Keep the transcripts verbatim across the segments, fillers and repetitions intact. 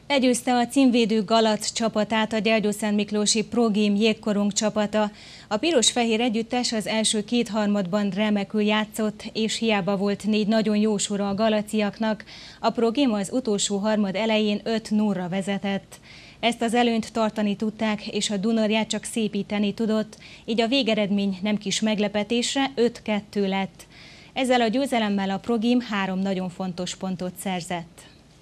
Legyőzte a címvédő Galac csapatát a Gyergyószentmiklósi Progim jégkorong csapata. A piros-fehér együttes az első kétharmadban remekül játszott, és hiába volt négy nagyon jó sora a galaciaknak, a Progim az utolsó harmad elején öt nullra vezetett. Ezt az előnyt tartani tudták, és a Dunarját csak szépíteni tudott, így a végeredmény nem kis meglepetésre öt kettő lett. Ezzel a győzelemmel a Progim három nagyon fontos pontot szerzett.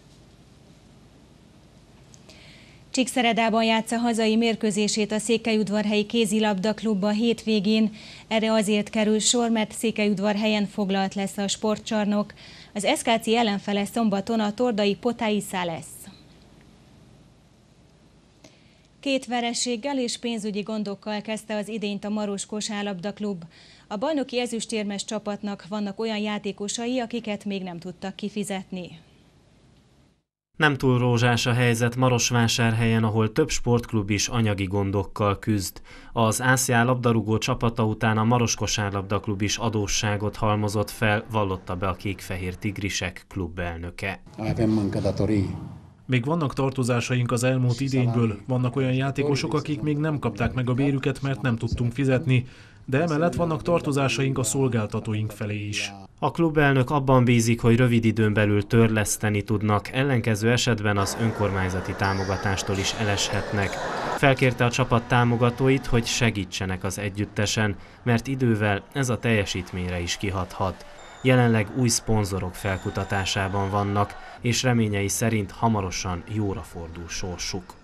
Csíkszeredában játsza hazai mérkőzését a Székelyudvarhelyi Kézilabda Klub a hétvégén. Erre azért kerül sor, mert Székelyudvarhelyen foglalt lesz a sportcsarnok. Az es ká cé ellenfele szombaton a tordai Potáissá lesz. Két vereséggel és pénzügyi gondokkal kezdte az idényt a Maros Kosárlabda Klub. A bajnoki ezüstérmes csapatnak vannak olyan játékosai, akiket még nem tudtak kifizetni. Nem túl rózsás a helyzet Marosvásárhelyen, ahol több sportklub is anyagi gondokkal küzd. Az á cé á labdarúgó csapata után a Maros Kosárlabda Klub is adósságot halmozott fel, vallotta be a Kék-Fehér Tigrisek klubelnöke. Még vannak tartozásaink az elmúlt idényből, vannak olyan játékosok, akik még nem kapták meg a bérüket, mert nem tudtunk fizetni, de emellett vannak tartozásaink a szolgáltatóink felé is. A klubelnök abban bízik, hogy rövid időn belül törleszteni tudnak, ellenkező esetben az önkormányzati támogatástól is eleshetnek. Felkérte a csapat támogatóit, hogy segítsenek az együttesen, mert idővel ez a teljesítményre is kihathat. Jelenleg új szponzorok felkutatásában vannak, és reményei szerint hamarosan jóra fordul sorsuk.